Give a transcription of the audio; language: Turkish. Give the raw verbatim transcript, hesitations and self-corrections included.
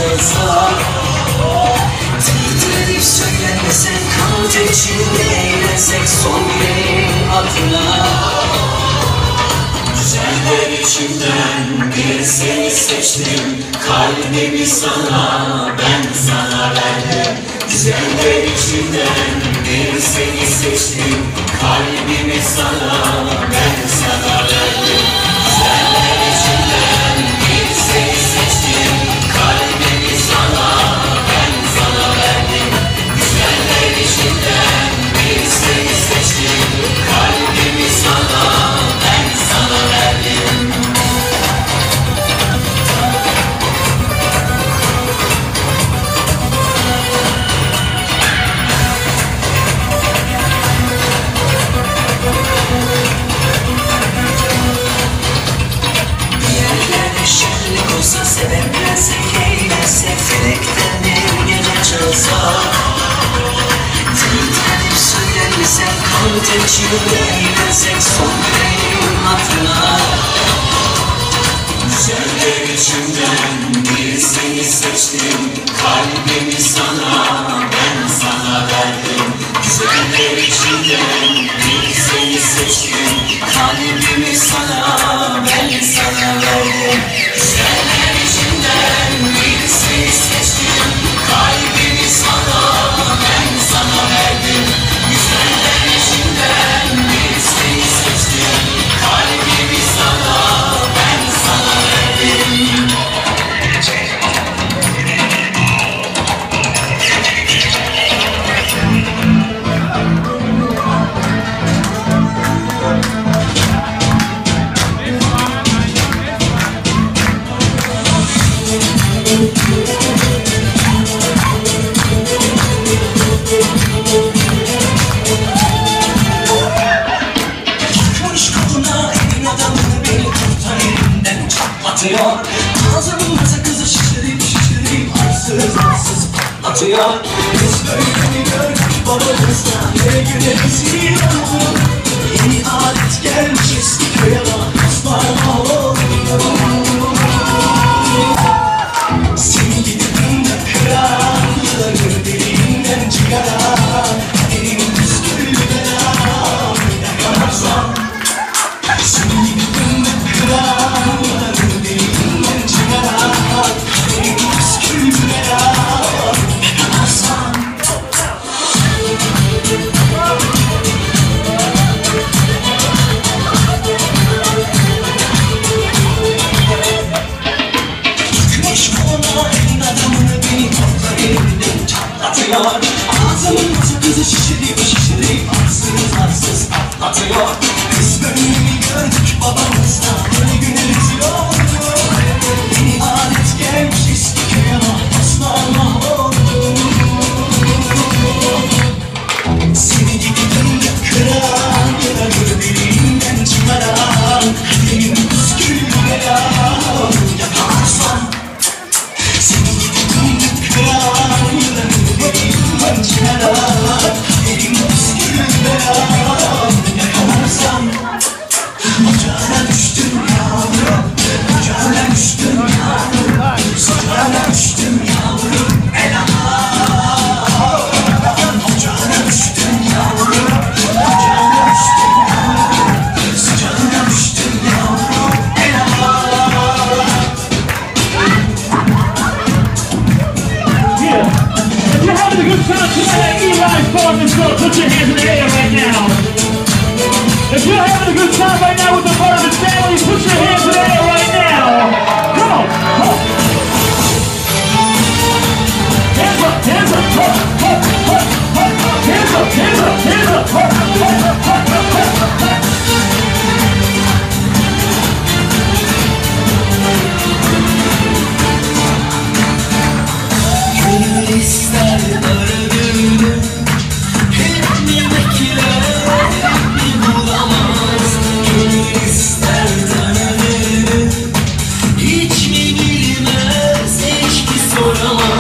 çalsa, titredip söylenmesen, kanat içinde eğlensek son yüreğin adına. Güzeller içimden bir seni seçtim, kalbimi sana, ben sana verdim. Güzeller içimden bir seni seçtim, kalbimi sana, ben sana verdim. Güzeller içimden bir seni seçtim, kalbimi sana, ben sana verdim. Güzeller içimden bir seni seçtim, kalbimi sana, ben sana verdim. Sevebilsek, eğlensek, felekten bir gece çalsa, titredip söylenmesen, kanat içinde eğlensek son yüreğin hatırına. Güzeller içimden bir seni seçtim, kalbimi sana, ben sana verdim. Güzeller içimden bir seni seçtim, kalbimi sana, ben sana verdim. Güzeller içimden bir seni seçtim, kalbimi sana, ben sana verdim. Güzeller içimden bir seni seçtim, kalbimi sana, ben sana verdim. Ağzımın sakızı şişirip şişirip arsız arsız patlatıyor. Biz böyle mi gördük babamızdan, her güne bizi oldu. Yeni adet gelmiş eski köye bak, aslarla oldu. Seni gidip de kırar, yılları deliğinden çıkarar. Elim püsküllü belam, yakarsam. Seni gidip de kırar, yılları deliğinden çıkarar. Elim püsküllü belam, yakarsam. Gitmiş koluna elin adamını, beni korkar elinden çatlatıyor. Ağzımın sakızı şişirip şişirip arsız arsız patlatıyor. Biz böyle mi gördük babamızdan, böyle günümüz yoktu. Yeni adet gelmiş eski köye bak, aslarla oldu. Seni gidip de kıran, yılları deliğinden çıkaran. Benim püsküllü belam, yaparsam. Seni gidip de kıran, yılları deliğinden çıkaran. Benim püsküllü belam, yakarsam. Ocağına düştüm yavrum, ocağına düştüm yavrum, ocağına düştüm yavrum, el aman. Ocağına düştüm yavrum, ocağına düştüm yavrum, ocağına düştüm yavrum, el aman. Yeah. If you're having a good time tonight at Eli's Bar and Grill, put your hands in the air right now. If you're having a good time right now with the Barnabas family, put your hands in the air right now. Come on. Come on. Hands up, hands up, up, up, up, up. Hands up, hands up, hands up, up, up, up, up, up. Gönül ister aradığını, hep mi bekler, hep mi bulamaz. Gönül ister tanıdığını, hiç mi bilmez, hiç mi soramaz.